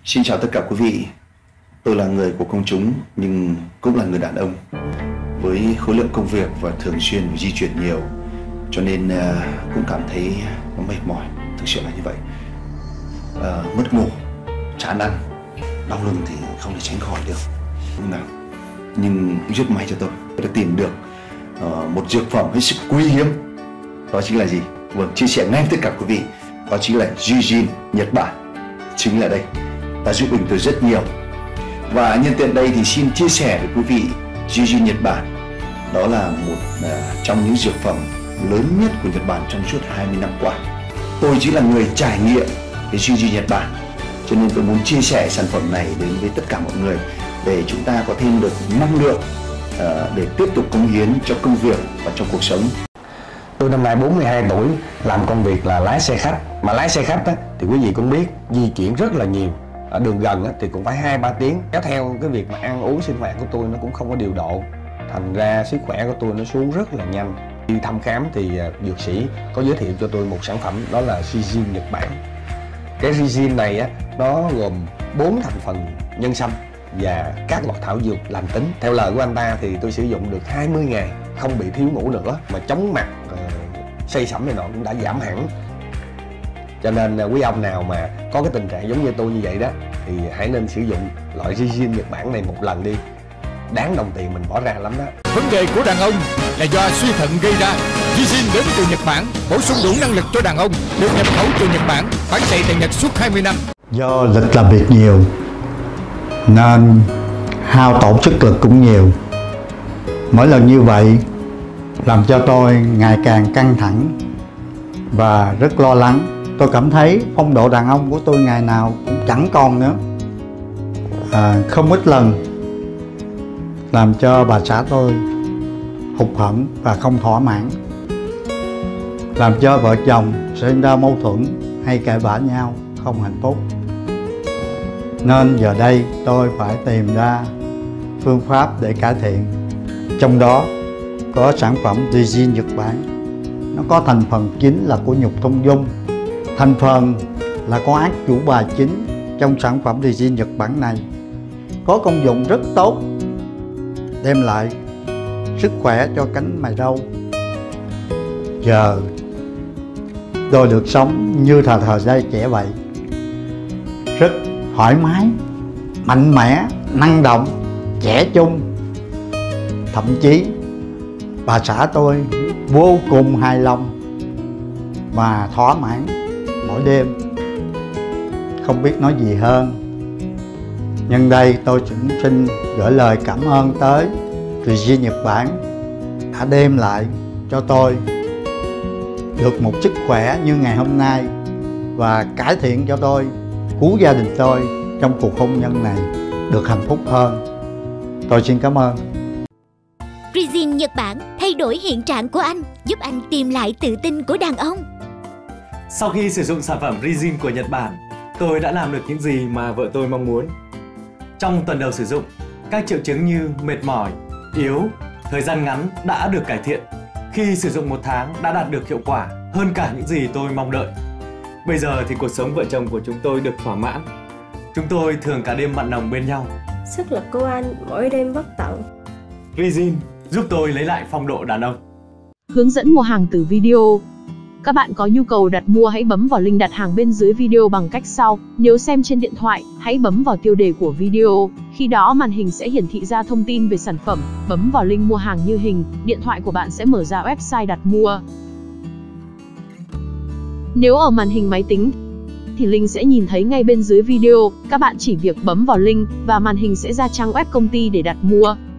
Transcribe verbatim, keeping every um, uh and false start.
Xin chào tất cả quý vị. Tôi là người của công chúng nhưng cũng là người đàn ông với khối lượng công việc và thường xuyên phải di chuyển nhiều, cho nên uh, cũng cảm thấy nó mệt mỏi. Thực sự là như vậy. Uh, mất ngủ, chán ăn, đau lưng thì không thể tránh khỏi được, đúng nào? Nhưng rất may cho tôi, tôi đã tìm được uh, một dược phẩm hết sức quý hiếm. Đó chính là gì? Vâng, chia sẻ ngay với tất cả quý vị. Đó chính là Jijin Nhật Bản. Chính là đây, đã giúp ích tôi rất nhiều. Và nhân tiện đây thì xin chia sẻ với quý vị Jijin Nhật Bản. Đó là một uh, trong những dược phẩm lớn nhất của Nhật Bản trong suốt hai mươi năm qua. Tôi chỉ là người trải nghiệm cái Jijin Nhật Bản, cho nên tôi muốn chia sẻ sản phẩm này đến với tất cả mọi người để chúng ta có thêm được năng lượng uh, để tiếp tục cống hiến cho công việc và trong cuộc sống. Tôi năm nay bốn mươi hai tuổi, làm công việc là lái xe khách. Mà lái xe khách á, thì quý vị cũng biết di chuyển rất là nhiều. Ở đường gần á, thì cũng phải hai ba tiếng. Kéo theo cái việc mà ăn uống sinh hoạt của tôi nó cũng không có điều độ, thành ra sức khỏe của tôi nó xuống rất là nhanh. Đi thăm khám thì dược sĩ có giới thiệu cho tôi một sản phẩm, đó là Jijin Nhật Bản. Cái Jijin này á, nó gồm bốn thành phần nhân sâm và các loại thảo dược lành tính. Theo lời của anh ta thì tôi sử dụng được hai mươi ngày, không bị thiếu ngủ nữa, mà chóng mặt, uh, say sẩm này nọ cũng đã giảm hẳn. Cho nên uh, quý ông nào mà có cái tình trạng giống như tôi như vậy đó thì hãy nên sử dụng loại Jijin Nhật Bản này một lần đi, đáng đồng tiền mình bỏ ra lắm đó. Vấn đề của đàn ông là do suy thận gây ra. Jijin đến từ Nhật Bản, bổ sung đủ năng lực cho đàn ông, được nhập khẩu từ Nhật Bản, bán chạy tại Nhật suốt hai mươi năm. Do lịch làm việc nhiều nên hao tổn sức lực cũng nhiều. Mỗi lần như vậy làm cho tôi ngày càng căng thẳng và rất lo lắng. Tôi cảm thấy phong độ đàn ông của tôi ngày nào cũng chẳng còn nữa. À, không ít lần làm cho bà xã tôi hụt hẫng và không thỏa mãn, làm cho vợ chồng xảy ra mâu thuẫn hay cãi vã nhau, không hạnh phúc. Nên giờ đây tôi phải tìm ra phương pháp để cải thiện. Trong đó có sản phẩm Jijin Nhật Bản. Nó có thành phần chính là của nhục thông dung. Thành phần là có ác chủ bài chính trong sản phẩm Jijin Nhật Bản này. Có công dụng rất tốt, đem lại sức khỏe cho cánh mày râu. Giờ tôi được sống như thời thời giai trẻ vậy, rất thoải mái, mạnh mẽ, năng động, trẻ trung. Thậm chí bà xã tôi vô cùng hài lòng và thỏa mãn mỗi đêm, không biết nói gì hơn. Nhân đây tôi cũng xin gửi lời cảm ơn tới Jijin Nhật Bản đã đem lại cho tôi được một sức khỏe như ngày hôm nay và cải thiện cho tôi, cứu gia đình tôi trong cuộc hôn nhân này được hạnh phúc hơn. Tôi xin cảm ơn. Jijin Nhật Bản thay đổi hiện trạng của anh, giúp anh tìm lại tự tin của đàn ông. Sau khi sử dụng sản phẩm Jijin của Nhật Bản, tôi đã làm được những gì mà vợ tôi mong muốn. Trong tuần đầu sử dụng, các triệu chứng như mệt mỏi, yếu, thời gian ngắn đã được cải thiện. Khi sử dụng một tháng đã đạt được hiệu quả hơn cả những gì tôi mong đợi. Bây giờ thì cuộc sống vợ chồng của chúng tôi được thỏa mãn. Chúng tôi thường cả đêm mặn nồng bên nhau. Sức lực của anh mỗi đêm bất tận. Jijin giúp tôi lấy lại phong độ đàn ông. Hướng dẫn mua hàng từ video. Các bạn có nhu cầu đặt mua hãy bấm vào link đặt hàng bên dưới video bằng cách sau. Nếu xem trên điện thoại, hãy bấm vào tiêu đề của video. Khi đó màn hình sẽ hiển thị ra thông tin về sản phẩm. Bấm vào link mua hàng như hình, điện thoại của bạn sẽ mở ra website đặt mua. Nếu ở màn hình máy tính thì link sẽ nhìn thấy ngay bên dưới video. Các bạn chỉ việc bấm vào link và màn hình sẽ ra trang web công ty để đặt mua.